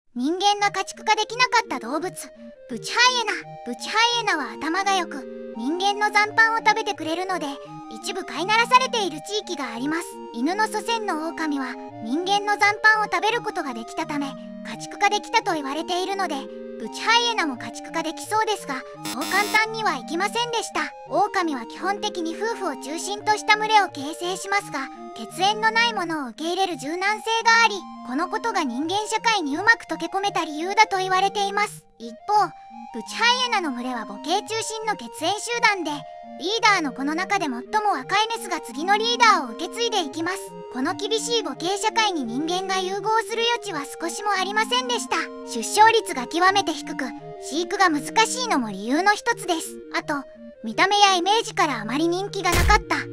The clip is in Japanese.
人間が家畜化できなかった動物、ブチハイエナ。ブチハイエナは頭が良く、人間の残飯を食べてくれるので、一部飼いならされている地域があります。犬の祖先のオオカミは人間の残飯を食べることができたため、家畜化できたと言われているので、ブチハイエナも家畜化できそうですが、そう簡単にはいきませんでした。オオカミは基本的に夫婦を中心とした群れを形成しますが、血縁のないものを受け入れる柔軟性があり、このことが人間社会にうまく溶け込めた理由だと言われています。一方、ブチハイエナの群れは母系中心の血縁集団で、リーダーの子の中で最も若いメスが次のリーダーを受け継いでいきます。この厳しい母系社会に人間が融合する余地は少しもありませんでした。出生率が極めて低く、飼育が難しいのも理由の一つです。あと、見た目やイメージからあまり人気がなかった。